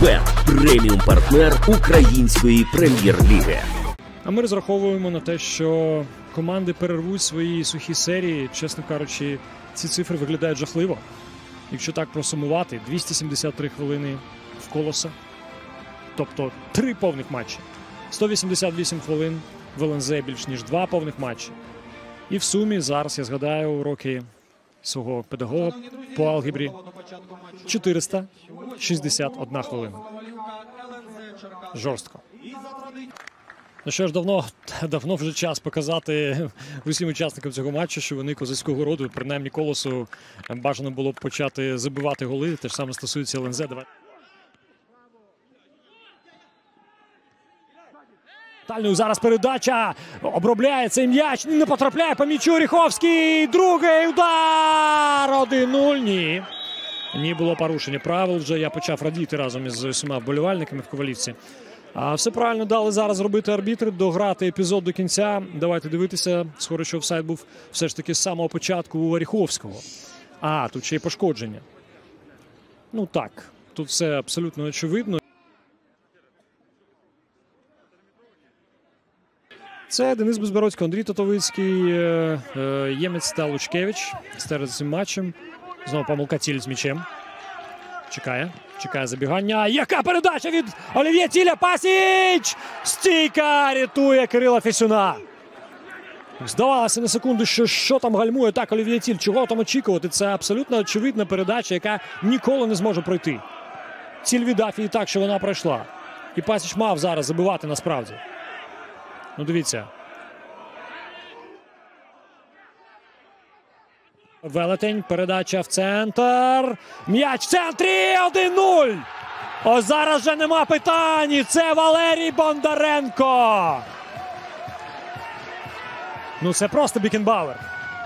Фавбет – преміум-партнер української прем'єр-ліги. А ми розраховуємо на те, що команди перервуть свої сухі серії. Чесно кажучи, ці цифри виглядають жахливо. Якщо так просумувати, 273 хвилини в Колоса. Тобто 3 повних матчі. 188 хвилин в ЛНЗ більш ніж 2 повних матчі. І в сумі зараз, я згадаю, уроки свого педагога по алгебрі. 461 хвилина. Жорстко. Ну що ж, давно вже час показати усім учасникам цього матчу, що вони козацького роду, принаймні Колосу, бажано було б почати забивати голи. Те ж саме стосується ЛНЗ. Зараз передача, обробляє цей м'яч, не потрапляє по м'ячу Ріховський, другий удар, 1-0, ні. Ні, було порушення правил, вже я почав радіти разом із усіма вболівальниками в Ковалівці. А все правильно дали зараз робити арбітри, дограти епізод до кінця. Давайте дивитися, схоже, що офсайд був все ж таки з самого початку у Оріховського. А, тут ще й пошкодження. Ну так, тут все абсолютно очевидно. Це Денис Безбородько, Андрій Тотовицький, Ємець та Лучкевич стежать за цим матчем. Знову помилка Ціль з м'ячем. Чекає забігання. Яка передача від Олів'є Ціля! Пасіч! Стійка рятує Кирила Фесюна. Здавалося на секунду, що там гальмує так Олів'є Ціль. Чого там очікувати? Це абсолютно очевидна передача, яка ніколи не зможе пройти. Ціль віддав її так, що вона пройшла. І Пасіч мав зараз забивати насправді. Ну, дивіться. Велетень, передача в центр. М'яч в центрі, 1-0. Ось зараз вже нема питань. Це Валерій Бондаренко. Ну, це просто Бікенбауер.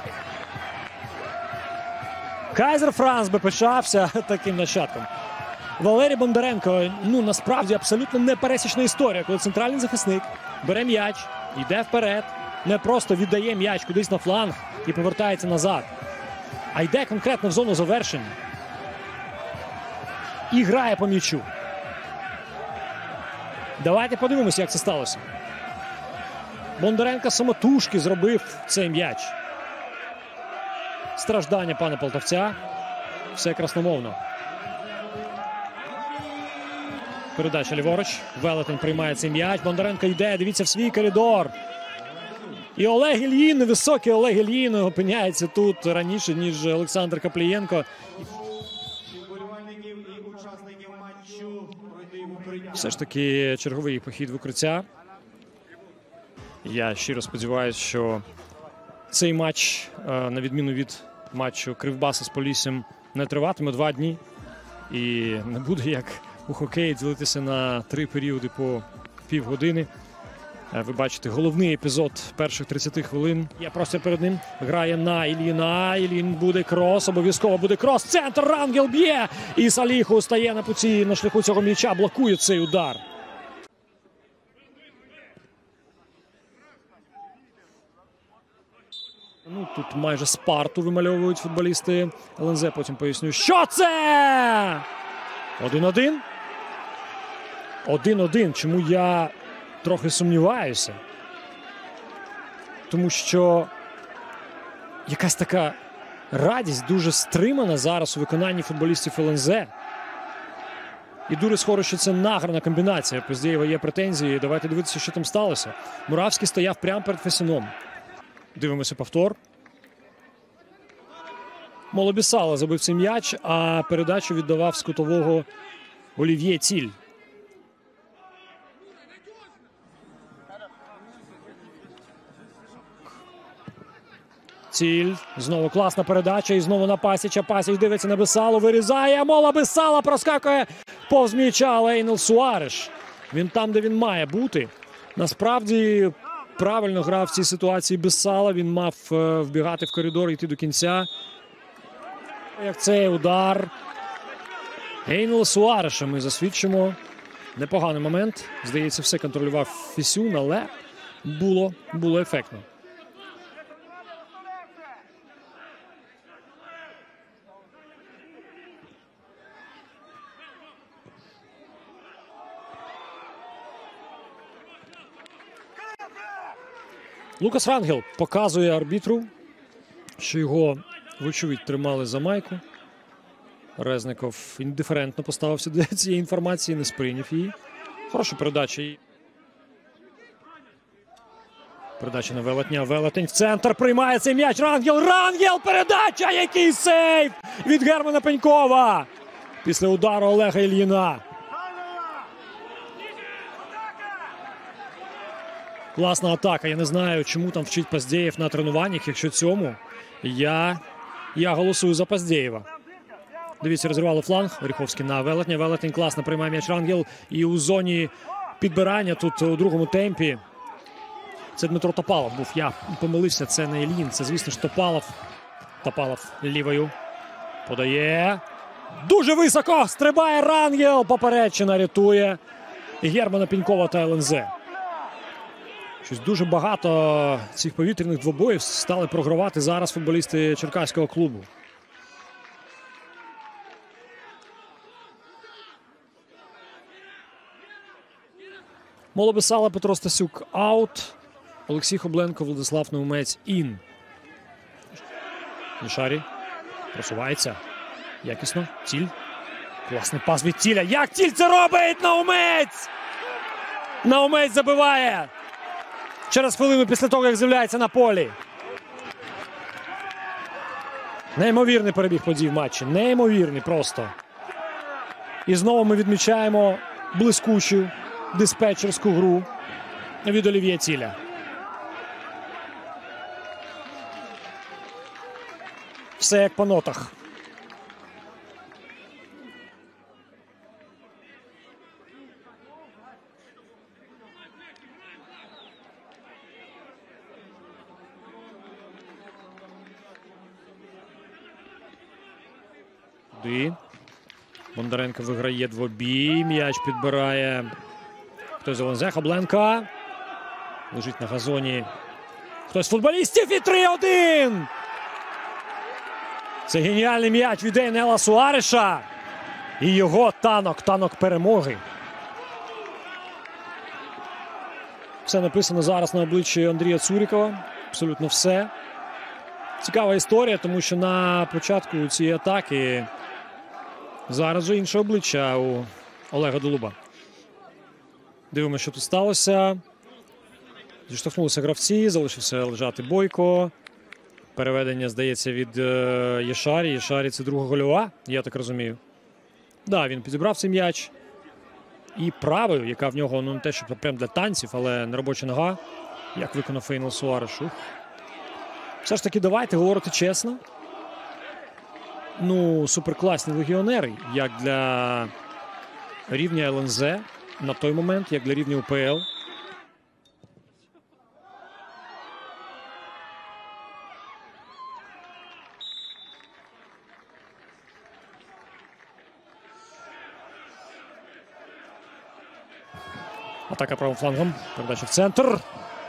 Кайзер Франц би пишався таким нащадком. Валерій Бондаренко, ну, насправді, абсолютно непересічна історія, коли центральний захисник бере м'яч, йде вперед, не просто віддає м'яч кудись на фланг і повертається назад, а йде конкретно в зону завершення і грає по м'ячу. Давайте подивимося, як це сталося. Бондаренко самотужки зробив цей м'яч. Страждання пана Полтавця. Все красномовно. Передача ліворуч. Велетень приймає цей м'яч. Бондаренко йде, дивіться, в свій коридор. І Олег Ільїн, високий Олег Ільїн опиняється тут раніше, ніж Олександр Каплієнко. Все ж таки черговий похід в укриття. Я щиро сподіваюся, що цей матч, на відміну від матчу Кривбаса з Поліссям, не триватиме 2 дні. І не буде, як у хокеї, ділитися на 3 періоди по півгодини. Ви бачите, головний епізод перших 30 хвилин. Є простір перед ним. Грає на Ільїна. Ільїн буде крос. Обов'язково буде крос. Центр. Рангел б'є. І Саліху стає на путі, на шляху цього м'яча. Блокує цей удар. Ну, тут майже Спарту вимальовують футболісти ЛНЗ. Потім поясню, що це! 1-1. 1-1. Чому я трохи сумніваюся? Тому що якась така радість дуже стримана зараз у виконанні футболістів ЛНЗ. І дуже схоже, що це награна комбінація. Поздєєва є претензії. Давайте дивитися, що там сталося. Муравський стояв прямо перед Фесюном. Дивимося повтор. Молобісало забив цей м'яч, а передачу віддавав з кутового Олів'є Ціль. Ціль. Знову класна передача. І знову на Пасіча. Пасіч дивиться на Бесалу. Вирізає. Мола Бесала проскакує повз м'яча. Але Ейнел Суареш. Він там, де він має бути. Насправді, правильно грав в цій ситуації Бесала. Він мав вбігати в коридор і йти до кінця. Як цей удар Ейнела Суареша ми засвідчимо. Непоганий момент. Здається, все контролював Фесюн, але було ефектно. Лукас Рангел показує арбітру, що його, вочевидь, тримали за майку. Резников індиферентно поставився до цієї інформації, не сприйняв її. Хороша передача. Передача на Велетня. Велетень в центр. Приймає цей м'яч. Рангел! Рангел! Передача! Який сейв від Германа Пенькова! Після удару Олега Ільїна. Класна атака. Я не знаю, чому там вчить Поздєєв на тренуваннях. Якщо цьому, я голосую за Поздєєва. Дивіться, розірвало фланг. Оріховський на Велетня. Велетень класно приймає м'яч Рангел. І у зоні підбирання тут у другому темпі. Це Дмитро Топалов був. Я помилився, це не Ільїн. Це, звісно ж, Топалов. Топалов лівою. Подає. Дуже високо стрибає Рангел. Поперечина рятує Германа Пенькова та ЛНЗ. Щось дуже багато цих повітряних двобоїв стали програвати зараз футболісти черкаського клубу. Молобесала, Петро Стасюк аут. Олексій Хобленко, Владислав Наумець ін. Єшарі просувається. Якісно. Тіль. Класний пас від Тіля. Як Тіль це робить? Наумець! Наумець забиває. Через хвилину після того, як з'являється на полі. Неймовірний перебіг подій в матчі. Неймовірний просто. І знову ми відмічаємо блискучу диспетчерську гру від Олів'є Тіля. Все як по нотах. Бондаренко виграє двобій. М'яч підбирає хтось з ЛНЗ. Хобленко. Лежить на газоні хтось з футболістів. І 3-1. Це геніальний м'яч від Енела Суареша. І його танок перемоги. Все написано зараз на обличчі Андрія Цурікова. Абсолютно все. Цікава історія, тому що на початку цієї атаки зараз же інше обличчя у Олега Долуба. Дивимося, що тут сталося. Зіштовхнулися гравці, залишився лежати Бойко. Переведення, здається, від Єшарі. Єшарі – це друга гольова, я так розумію. Да, він підібрав цей м'яч. І правою, яка в нього, ну не те, що прям для танців, але не робоча нога. Як виконав Енел Суареш. Все ж таки, давайте говорити чесно. Ну, суперкласні легіонери, як для рівня ЛНЗ на той момент, як для рівня УПЛ. Атака правим флангом. Передача в центр.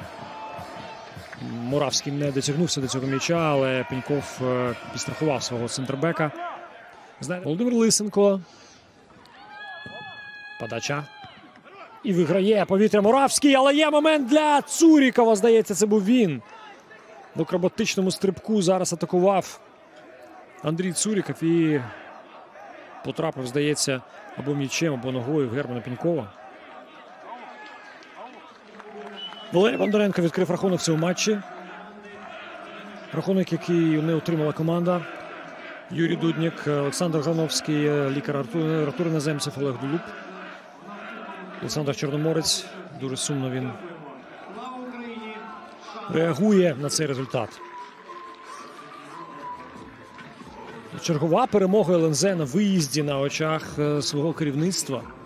Муравський не дотягнувся до цього м'яча, але Пеньков підстрахував свого центрбека. Володимир Лисенко. Подача. І виграє повітря Муравський, але є момент для Цурікова, здається, це був він. В акробатичному стрибку зараз атакував Андрій Цуріков і потрапив, здається, або м'ячем, або ногою в Германа Пенькова. Валерій Бондаренко відкрив рахунок в цьому матчі. Рахунок, який не отримала команда. Юрій Дуднік, Олександр Грановський, лікар Артур Іноземцев, Олег Долуб. Олександр Чорноморець. Дуже сумно він реагує на цей результат. Чергова перемога ЛНЗ на виїзді на очах свого керівництва.